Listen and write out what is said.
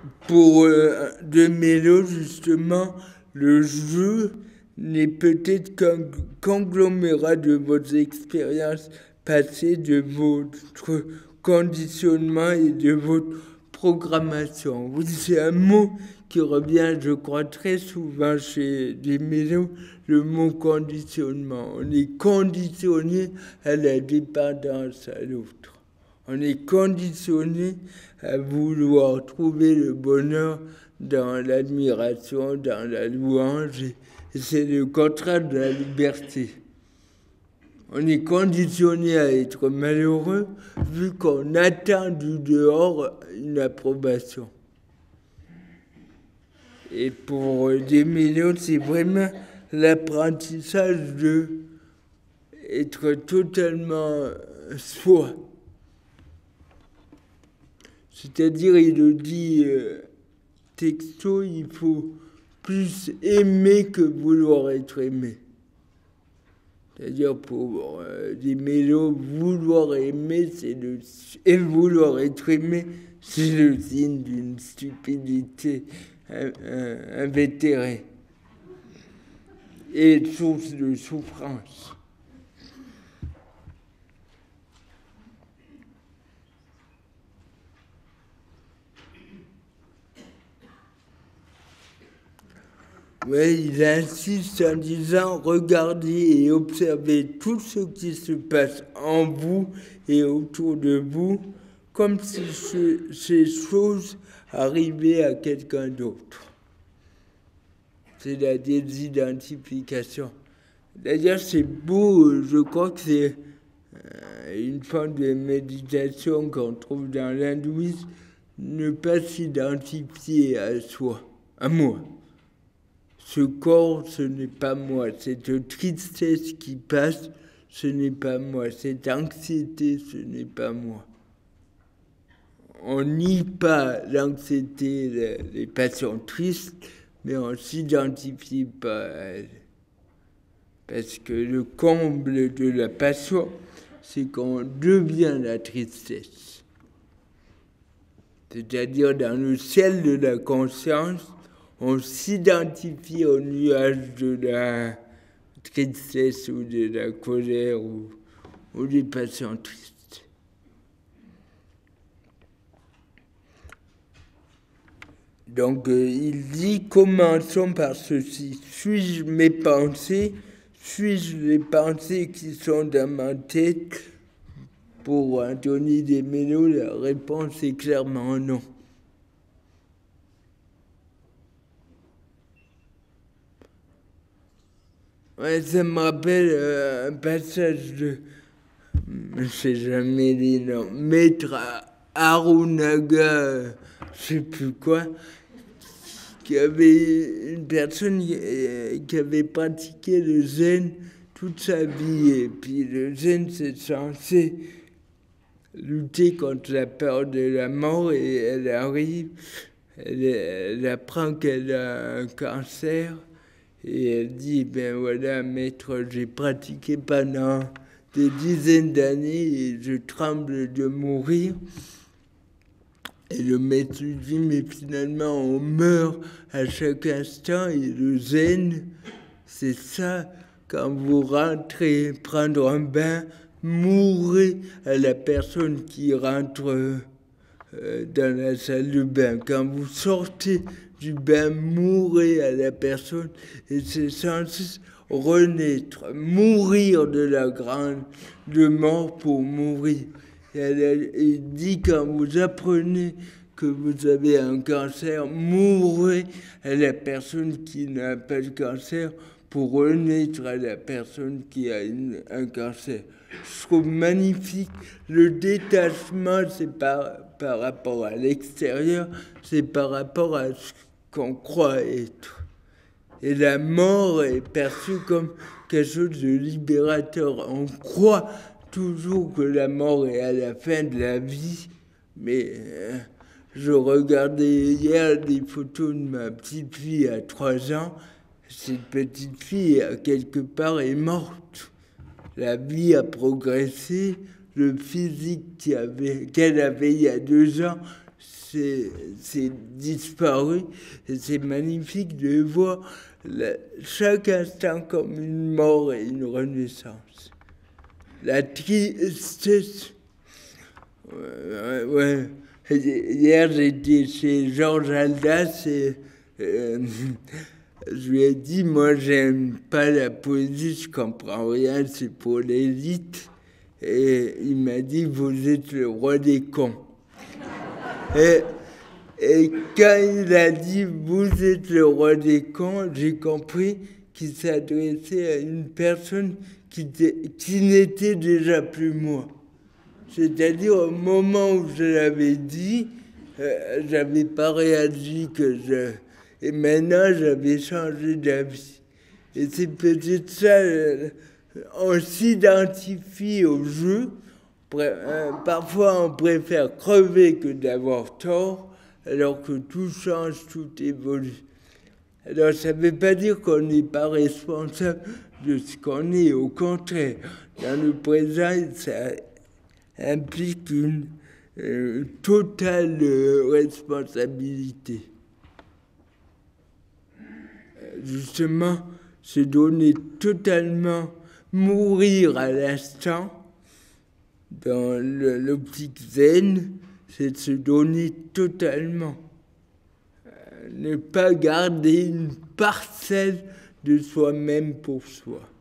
pour De Mello, justement, le jeu n'est peut-être qu'un conglomérat de vos expériences passées, de votre conditionnement et de votre programmation. Oui, c'est un mot qui revient, je crois, très souvent chez De Mello, le mot conditionnement. On est conditionné à la dépendance à l'autre. On est conditionné à vouloir trouver le bonheur dans l'admiration, dans la louange. Et c'est le contraire de la liberté. On est conditionné à être malheureux vu qu'on attend du dehors une approbation. Et pour De Mello, c'est vraiment l'apprentissage de être totalement soi. C'est-à-dire, il le dit texto, il faut plus aimer que vouloir être aimé. C'est-à-dire, pour De Mello, vouloir aimer, et vouloir être aimé, c'est le signe d'une stupidité invétérée et source de souffrance. Oui, il insiste en disant « Regardez et observez tout ce qui se passe en vous et autour de vous, comme si ces choses arrivaient à quelqu'un d'autre. » C'est la désidentification. D'ailleurs, c'est beau, je crois que c'est une forme de méditation qu'on trouve dans l'hindouisme, ne pas s'identifier à soi, à moi. Ce corps, ce n'est pas moi. Cette tristesse qui passe, ce n'est pas moi. Cette anxiété, ce n'est pas moi. On nie pas l'anxiété, les passions tristes, mais on ne s'identifie pas à elles. Parce que le comble de la passion, c'est qu'on devient la tristesse. C'est-à-dire dans le ciel de la conscience, on s'identifie au nuage de la tristesse ou de la colère ou des passions tristes. Donc il dit, commençons par ceci. Suis-je mes pensées? Suis-je les pensées qui sont dans ma tête? Pour Anthony De Mello, la réponse est clairement non. Ouais, ça me rappelle un passage de, je ne sais jamais les noms, Maître Arunaga, je ne sais plus quoi, qui avait une personne qui avait pratiqué le zen toute sa vie. Et puis le zen, c'est censé lutter contre la peur de la mort, et elle arrive, elle apprend qu'elle a un cancer. Et elle dit, ben voilà, maître, j'ai pratiqué pendant des dizaines d'années et je tremble de mourir. Et le maître lui dit, mais finalement, on meurt à chaque instant. Et le zen, c'est ça, quand vous rentrez prendre un bain, mourrez à la personne qui rentre dans la salle de bain. Quand vous sortez du bain, mourrez à la personne, et c'est censé renaître, mourir de la grande mort pour mourir. Il dit, quand vous apprenez que vous avez un cancer, mourrez à la personne qui n'a pas de cancer pour renaître à la personne qui a un cancer. Je trouve magnifique. Le détachement, c'est par rapport à l'extérieur, c'est par rapport à ce qu'on croit être. Et la mort est perçue comme quelque chose de libérateur. On croit toujours que la mort est à la fin de la vie, mais je regardais hier des photos de ma petite fille à 3 ans. Cette petite fille, quelque part, est morte. La vie a progressé, le physique qu'elle avait il y a 2 ans, c'est disparu. Et c'est magnifique de voir chaque instant comme une mort et une renaissance. La tristesse. Ouais. Hier, j'étais chez Georges Haldas et je lui ai dit, moi, j'aime pas la poésie, je comprends rien, c'est pour l'élite. Et il m'a dit, vous êtes le roi des cons. Et quand il a dit, vous êtes le roi des cons, j'ai compris qu'il s'adressait à une personne qui n'était déjà plus moi. C'est-à-dire, au moment où je l'avais dit, j'avais pas réagi et maintenant, j'avais changé d'avis. Et c'est peut-être ça, on s'identifie au jeu. Parfois, on préfère crever que d'avoir tort, alors que tout change, tout évolue. Alors, ça ne veut pas dire qu'on n'est pas responsable de ce qu'on est. Au contraire, dans le présent, ça implique une totale responsabilité. Justement, se donner totalement, mourir à l'instant, dans l'optique zen, c'est de se donner totalement. Ne pas garder une parcelle de soi-même pour soi.